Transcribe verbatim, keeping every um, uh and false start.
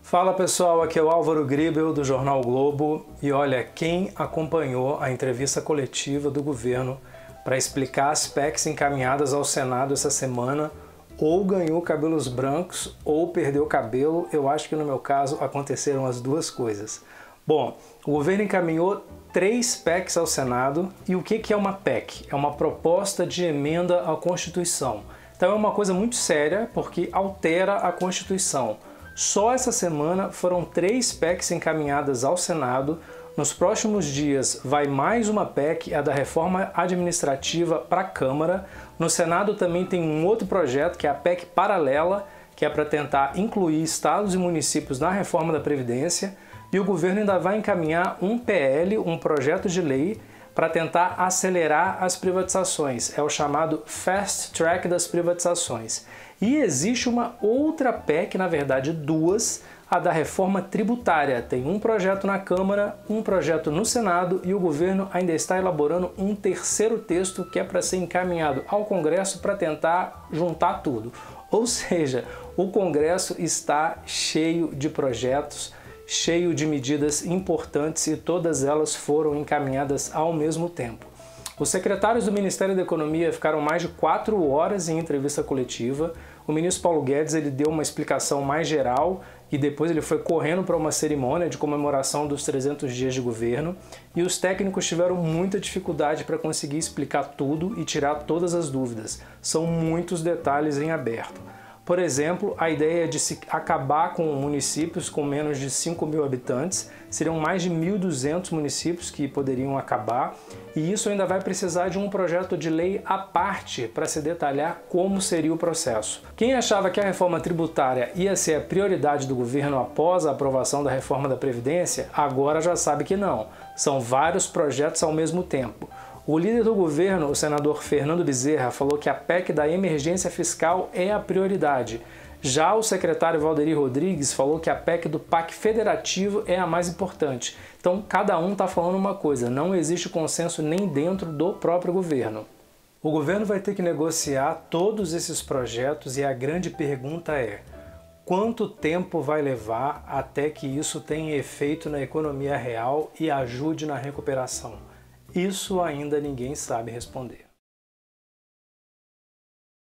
Fala pessoal, aqui é o Álvaro Gribel do Jornal o Globo e olha, quem acompanhou a entrevista coletiva do governo para explicar as P E Cs encaminhadas ao Senado essa semana ou ganhou cabelos brancos ou perdeu cabelo, eu acho que no meu caso aconteceram as duas coisas. Bom, o governo encaminhou três P E Cs ao Senado e o que é uma P E C? É uma proposta de emenda à Constituição. Então é uma coisa muito séria porque altera a Constituição. Só essa semana foram três P E Cs encaminhadas ao Senado. Nos próximos dias vai mais uma P E C, a da reforma administrativa, para a Câmara. No Senado também tem um outro projeto, que é a P E C paralela, que é para tentar incluir estados e municípios na reforma da Previdência. E o governo ainda vai encaminhar um P L, um projeto de lei, para tentar acelerar as privatizações. É o chamado Fast Track das privatizações. E existe uma outra P E C, na verdade duas, a da reforma tributária. Tem um projeto na Câmara, um projeto no Senado e o governo ainda está elaborando um terceiro texto que é para ser encaminhado ao Congresso para tentar juntar tudo. Ou seja, o Congresso está cheio de projetos, cheio de medidas importantes e todas elas foram encaminhadas ao mesmo tempo. Os secretários do Ministério da Economia ficaram mais de quatro horas em entrevista coletiva. O ministro Paulo Guedes ele deu uma explicação mais geral e depois ele foi correndo para uma cerimônia de comemoração dos trezentos dias de governo. E os técnicos tiveram muita dificuldade para conseguir explicar tudo e tirar todas as dúvidas. São muitos detalhes em aberto. Por exemplo, a ideia de se acabar com municípios com menos de cinco mil habitantes, seriam mais de mil e duzentos municípios que poderiam acabar, e isso ainda vai precisar de um projeto de lei à parte para se detalhar como seria o processo. Quem achava que a reforma tributária ia ser a prioridade do governo após a aprovação da reforma da Previdência, agora já sabe que não. São vários projetos ao mesmo tempo. O líder do governo, o senador Fernando Bezerra, falou que a P E C da emergência fiscal é a prioridade. Já o secretário Valderi Rodrigues falou que a P E C do P A C federativo é a mais importante. Então, cada um está falando uma coisa, não existe consenso nem dentro do próprio governo. O governo vai ter que negociar todos esses projetos e a grande pergunta é: quanto tempo vai levar até que isso tenha efeito na economia real e ajude na recuperação? Isso ainda ninguém sabe responder.